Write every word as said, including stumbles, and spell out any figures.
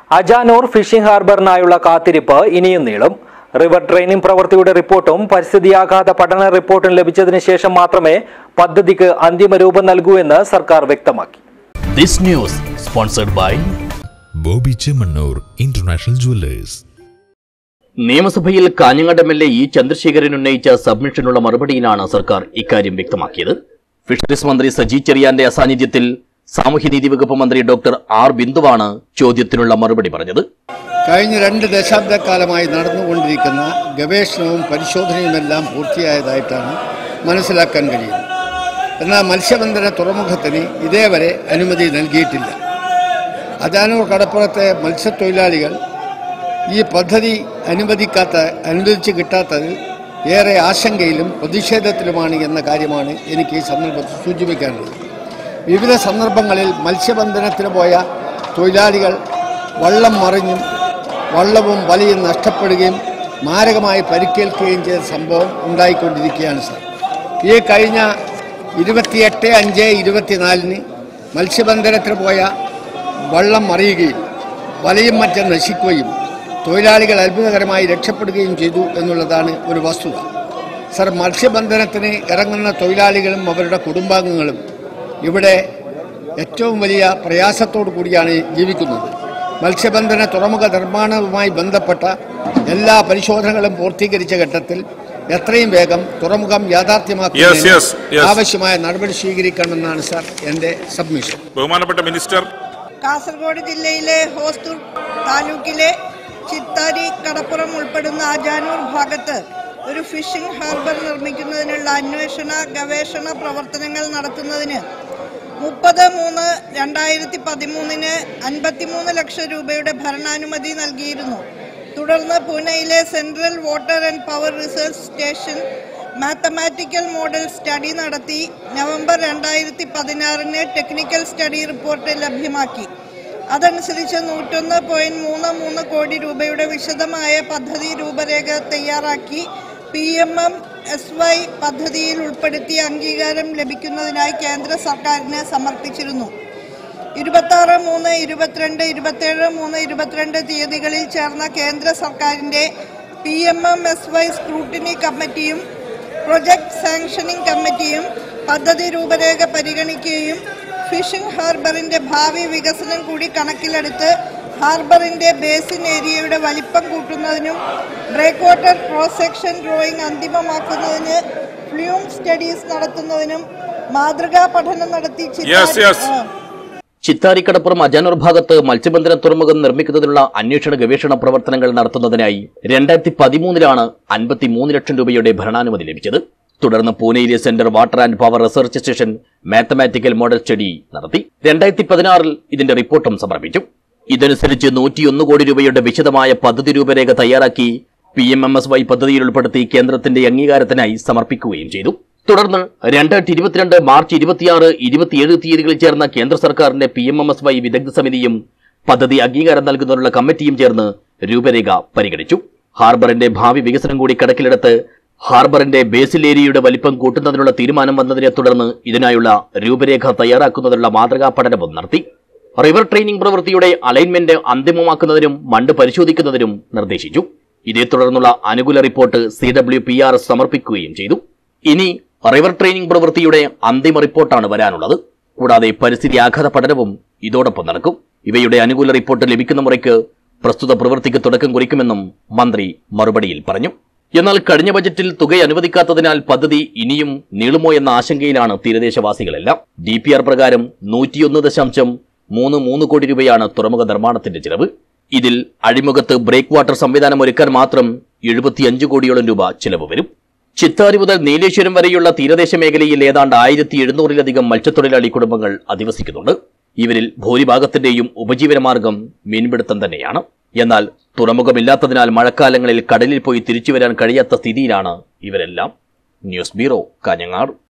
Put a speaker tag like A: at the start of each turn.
A: Ajanur phishing ഹാർബറിനായുള്ള കാത്തിരിപ്പ് ഇനിയും നീളും. റിവർ ട്രെയിനിംഗ് പ്രവൃത്തിയുടെ റിപ്പോർട്ടും പരിസ്ഥിതിയാഘാത പഠന റിപ്പോർട്ടും ലഭിച്ചതിന് ശേഷം മാത്രമേ പദ്ധതിക്ക് അന്തിമ രൂപം നൽകൂ എന്ന് സർക്കാർ വ്യക്തമാക്കി.
B: This news sponsored by
C: Bobby Chemmanur international jewellers.
B: നിയമസഭയിൽ Kanhangad M L A E Chandrasekharan ഉന്നയിച്ച സബ്മിഷനുള്ള മറുപടിയിലാണ് സർക്കാർ ഇക്കാര്യം വ്യക്തമാക്കിയത്. ഫിഷറീസ് മന്ത്രി സജി ചെറിയാന്റെ അസാന്നിധ്യത്തിൽ സാമൂഹ്യനീതി വകുപ്പ് മന്ത്രി ഡോക്ടർ ആർ ബിന്ദുവാണ് ചോദ്യത്തിനുള്ള മറുപടി പറഞ്ഞത്.
D: കഴിഞ്ഞ രണ്ട് ദശാബ്ദക്കാലമായി നടന്നുകൊണ്ടിരിക്കുന്ന ഗവേഷണവും പരിശോധനയുമെല്ലാം പൂർത്തിയായതായിട്ടാണ് മനസ്സിലാക്കാൻ കഴിയുന്നത്. എന്നാൽ മത്സ്യബന്ധന തുറമുഖത്തിന് ഇതേവരെ അനുമതി നൽകിയിട്ടില്ല. അജാനൂർ കടപ്പുറത്തെ മത്സ്യത്തൊഴിലാളികൾ ഈ പദ്ധതി അനുവദിക്കാത്ത അനുവദിച്ച് കിട്ടാത്തത് ഏറെ ആശങ്കയിലും പ്രതിഷേധത്തിലുമാണ് എന്ന കാര്യമാണ് എനിക്ക് ഈ സന്ദർഭത്തിൽ സൂചിപ്പിക്കാനുള്ളത്. വിവിധ സന്ദർഭങ്ങളിൽ മത്സ്യബന്ധനത്തിന് പോയ തൊഴിലാളികൾ വള്ളം മറിഞ്ഞും വള്ളവും വലയും നഷ്ടപ്പെടുകയും മാരകമായി പരിക്കേൽക്കുകയും ചെയ്ത സംഭവം ഉണ്ടായിക്കൊണ്ടിരിക്കുകയാണ് സാർ. ഈ കഴിഞ്ഞ ഇരുപത്തിയെട്ട് അഞ്ച് ഇരുപത്തിനാലിന് മത്സ്യബന്ധനത്തിന് പോയ വള്ളം മറിയുകയും വലയും മറ്റും നശിക്കുകയും തൊഴിലാളികൾ അത്ഭുതകരമായി രക്ഷപ്പെടുകയും ചെയ്തു എന്നുള്ളതാണ് ഒരു വസ്തുത. സർ, മത്സ്യബന്ധനത്തിന് ഇറങ്ങുന്ന തൊഴിലാളികളും അവരുടെ കുടുംബാംഗങ്ങളും ഇവിടെ ഏറ്റവും വലിയ പ്രയാസത്തോടു കൂടിയാണ് ജീവിക്കുന്നത്. മത്സ്യബന്ധന തുറമുഖ നിർമ്മാണവുമായി ബന്ധപ്പെട്ട എല്ലാ പരിശോധനകളും പൂർത്തീകരിച്ച ഘട്ടത്തിൽ എത്രയും വേഗം തുറമുഖം യാഥാർത്ഥ്യമാക്കുന്നതിന് ആവശ്യമായ നടപടി സ്വീകരിക്കണമെന്നാണ് സാർ എൻ്റെ സബ്മിഷൻ.
E: ബഹുമാനപ്പെട്ട മിനിസ്റ്റർ,
F: കാസർഗോഡ് ജില്ലയിലെ ഹോസ്ദുർ താലൂക്കിലെ ചിത്താരി കടപ്പുറം ഉൾപ്പെടുന്ന അജാനൂർ ഭാഗത്ത് ഒരു ഫിഷിംഗ് ഹാർബർ നിർമ്മിക്കുന്നതിനുള്ള അന്വേഷണ ഗവേഷണ പ്രവർത്തനങ്ങൾ നടത്തുന്നതിന് മുപ്പത് മൂന്ന് രണ്ടായിരത്തി പതിമൂന്നിന് അൻപത്തിമൂന്ന് ലക്ഷം രൂപയുടെ ഭരണാനുമതി നൽകിയിരുന്നു. തുടർന്ന് പൂനെയിലെ central water and power research station mathematical model study നടത്തി നവംബർ രണ്ടായിരത്തി പതിനാറിന് ടെക്നിക്കൽ സ്റ്റഡി റിപ്പോർട്ട് ലഭ്യമാക്കി. അതനുസരിച്ച് നൂറ്റൊന്ന് പോയിന്റ് മൂന്ന് മൂന്ന് കോടി രൂപയുടെ വിശദമായ പദ്ധതി രൂപരേഖ തയ്യാറാക്കി P M M S Y പദ്ധതിയിൽ ഉൾപ്പെടുത്തി അംഗീകാരം ലഭിക്കുന്നതിനായി കേന്ദ്ര സർക്കാരിന് സമർപ്പിച്ചിരുന്നു. ഇരുപത്തി ആറ് മൂന്ന് ഇരുപത്തിരണ്ട് ഇരുപത്തിയേഴ് മൂന്ന് ഇരുപത്തിരണ്ട് തീയതികളിൽ ചേർന്ന കേന്ദ്ര സർക്കാരിൻ്റെ P M M S Y scrutiny കമ്മിറ്റിയും പ്രൊജക്ട് സാങ്ഷനിങ് കമ്മിറ്റിയും പദ്ധതി രൂപരേഖ പരിഗണിക്കുകയും ഫിഷിംഗ് ഹാർബറിന്റെ ഭാവി വികസനം കൂടി കണക്കിലെടുത്ത് ഹാർബറിന്റെ ബേസിൻ ഏരിയയുടെ വലിപ്പം കൂട്ടുന്നതിനും break water cross section drawing അന്തിമമാക്കുന്നതിന് ഫ്ലൂം സ്റ്റഡീസ് നടത്തുന്നതിനും മാതൃകാ പഠനം നടത്തി
B: ചിത്താരി കടപ്പുറം അജാനൂർ ഭാഗത്ത് മത്സ്യബന്ധന തുറമുഖം നിർമ്മിക്കുന്നതിനുള്ള അന്വേഷണ ഗവേഷണ പ്രവർത്തനങ്ങൾ നടത്തുന്നതിനായി രണ്ടായിരത്തി പതിമൂന്നിലാണ് അൻപത്തിമൂന്ന് ലക്ഷം രൂപയുടെ ഭരണാനുമതി ലഭിച്ചത്. തുടർന്ന് പൂനെയിലെ centre water and power research station mathematical model study നടത്തി രണ്ടായിരത്തി പതിനാറിൽ ഇതിന്റെ റിപ്പോർട്ടും സമർപ്പിച്ചു. ഇതനുസരിച്ച് നൂറ്റിയൊന്ന് കോടി രൂപയുടെ വിശദമായ പദ്ധതി രൂപരേഖ തയ്യാറാക്കി P M M S Y പദ്ധതിയിൽ ഉൾപ്പെടുത്തി കേന്ദ്രത്തിന്റെ അംഗീകാരത്തിനായി സമർപ്പിക്കുകയും ചെയ്തു. തുടർന്ന് രണ്ടായിരത്തി ഇരുപത്തിരണ്ട് മാർച്ച് ഇരുപത്തിയാറ് ഇരുപത്തിയേഴ് തീയതികളിൽ ചേർന്ന കേന്ദ്ര സർക്കാരിന്റെ P M M S Y വിദഗ്ധ സമിതിയും പദ്ധതി അംഗീകാരം നൽകുന്നതിനുള്ള കമ്മിറ്റിയും ചേർന്ന് രൂപരേഖ പരിഗണിച്ചു. ഹാർബറിന്റെ ഭാവി വികസനം കൂടി കണക്കിലെടുത്ത് ഹാർബറിന്റെ ബേസിൽ ഏരിയയുടെ വലിപ്പം കൂട്ടുന്നതിനുള്ള തീരുമാനം വന്നതിനെ തുടർന്ന് ഇതിനായുള്ള രൂപരേഖ തയ്യാറാക്കുന്നതിനുള്ള മാതൃകാ പഠനവും നടത്തി. റിവർ ട്രെയിനിംഗ് പ്രവൃത്തിയുടെ അലൈൻമെന്റ് അന്തിമമാക്കുന്നതിനും മണ്ണ് പരിശോധിക്കുന്നതിനും നിർദ്ദേശിച്ചു. ഇതേ തുടർന്നുള്ള അനുകൂല report C W P R S സമർപ്പിക്കുകയും ചെയ്തു. ഇനി റിവർ ട്രെയിനിംഗ് പ്രവൃത്തിയുടെ അന്തിമ റിപ്പോർട്ടാണ് വരാനുള്ളത്. കൂടാതെ പരിസ്ഥിതി ആഘാത പഠനവും ഇതോടൊപ്പം നടക്കും. ഇവയുടെ അനുകൂല റിപ്പോർട്ട് ലഭിക്കുന്ന മുറയ്ക്ക് പ്രസ്തുത പ്രവൃത്തിക്ക് തുടക്കം കുറിക്കുമെന്നും മന്ത്രി മറുപടിയിൽ പറഞ്ഞു. എന്നാൽ കഴിഞ്ഞ ബജറ്റിൽ തുക അനുവദിക്കാത്തതിനാൽ പദ്ധതി ഇനിയും നീളുമോ എന്ന ആശങ്കയിലാണ് തീരദേശവാസികളെല്ലാം. ഡി പി ആർ പ്രകാരം നൂറ്റിയൊന്ന് ദശാംശം മൂന്ന് മൂന്ന് കോടി രൂപയാണ് തുറമുഖ നിർമ്മാണത്തിന്റെ ചിലവ്. ഇതിൽ അഴിമുഖത്ത് ബ്രേക്ക് വാട്ടർ സംവിധാനം ഒരുക്കാൻ മാത്രം എഴുപത്തിയഞ്ച് കോടിയോളം രൂപ ചിലവ് വരും. ചിത്താരി മുതൽ നീലേശ്വരം വരെയുള്ള തീരദേശ മേഖലയിൽ ഏതാണ്ട് ആയിരത്തി എഴുന്നൂറിലധികം മത്സ്യത്തൊഴിലാളി കുടുംബങ്ങൾ അധിവസിക്കുന്നുണ്ട്. ഇവരിൽ ഭൂരിഭാഗത്തിന്റെയും ഉപജീവനമാർഗം മീൻപിടുത്തം തന്നെയാണ്. എന്നാൽ തുറമുഖമില്ലാത്തതിനാൽ മഴക്കാലങ്ങളിൽ കടലിൽ പോയി തിരിച്ചുവരാൻ കഴിയാത്ത സ്ഥിതിയിലാണ് ഇവരെല്ലാം. News bureau, Kanhangad.